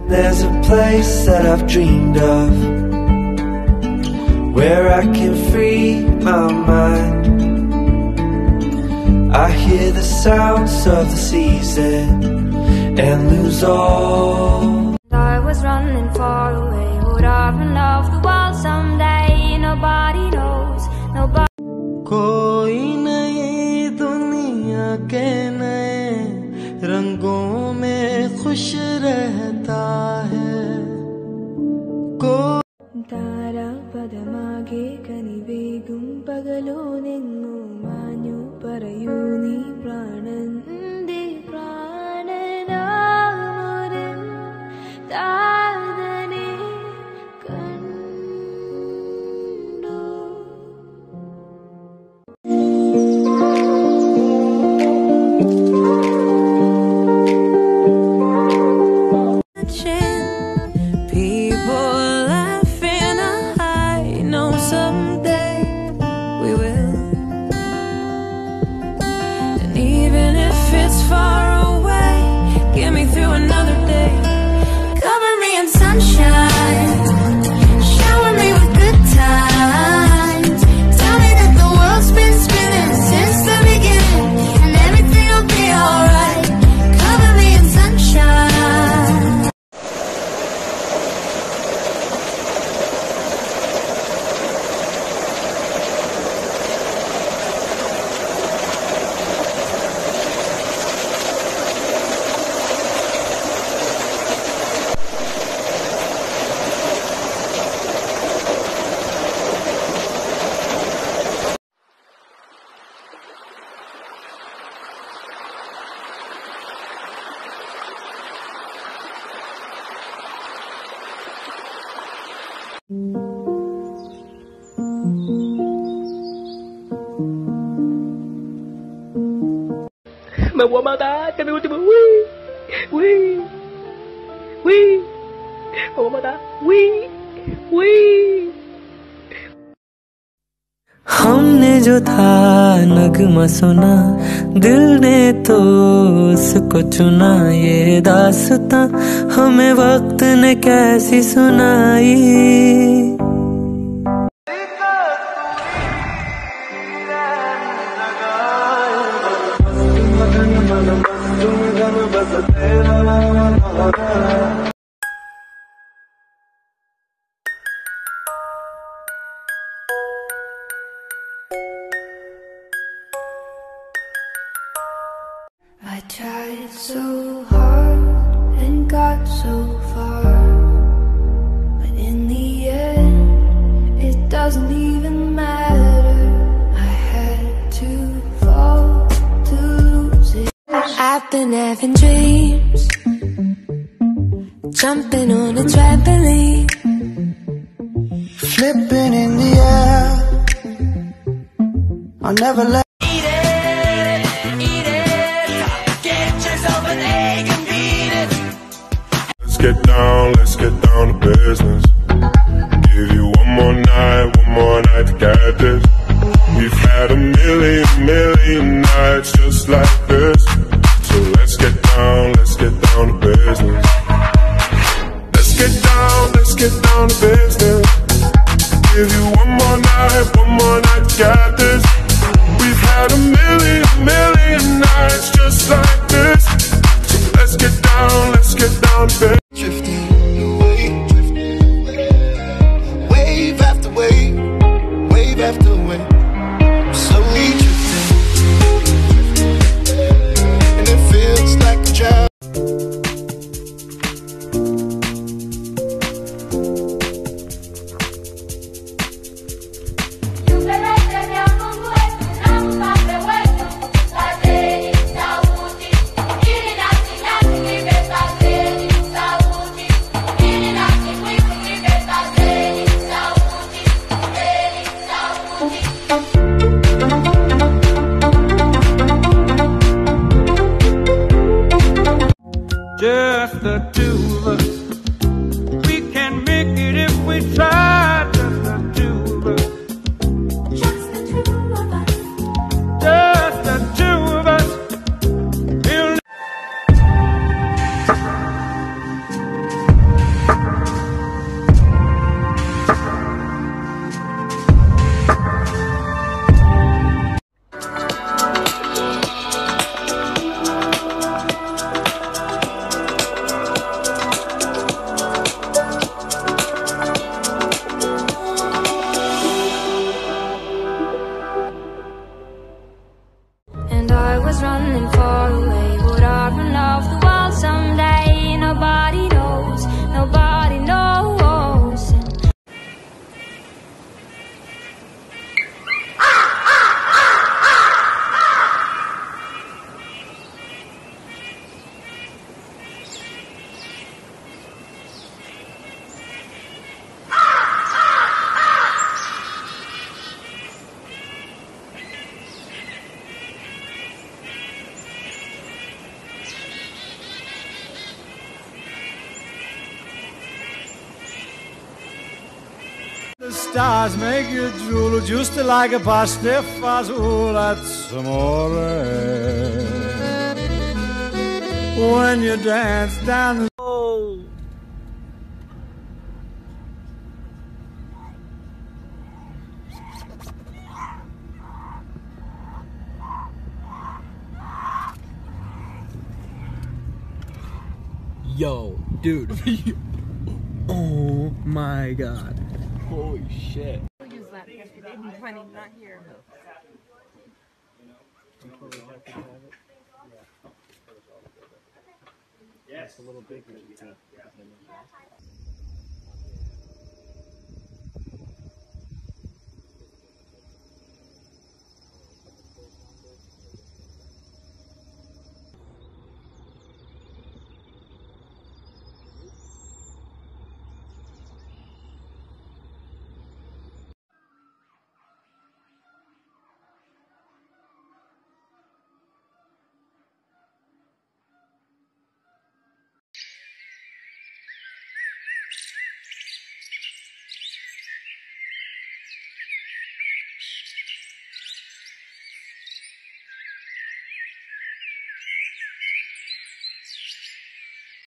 There's a place that I've dreamed of, where I can free my mind. I hear the sounds of the season and lose all. I was running far away, would I run off the world someday? Nobody knows, nobody. कोई नई दुनिया के नए रंगों में खुश रहता है. तारा पदमागे कनिवेगुम पगलो निन्नु मान्यु परयूनी प्राणंदे प्राणनामुरन तादने कंडु. People laughing, I know someday we will. And even if it's far away, get me through another day. Cover me in sunshine, shower me with good times. Tell me that the world's been spinning since the beginning, and everything will be alright. Cover me in sunshine. Me voy a matar, que mi último. Uy. Me voy a matar. हमने जो था नगमा सुना, दिल ने तो उसको चुना. ये दास्तां हमें वक्त ने कैसी सुनाई. I tried so hard and got so far, but in the end, it doesn't even matter. I had to fall to lose it. I've been having dreams, jumping on a trampoline, Flipping in the air, I'll never let. Let's get down to business. Give you one more night to get this. We've had a million nights just like this. So let's get down to business. Let's get down to business. Give you one more night to get this. We've had a million nights just like this. So let's get down to business. Drifting away, wave after wave, wave after wave, slowly drifting, and it feels like a drought. The stars make you drool just like a pasta fazola amore. When you dance down the Yo, dude. Oh my god. Holy shit. We'll use that because they'd be funny, not here. Yes. It's a little bigger.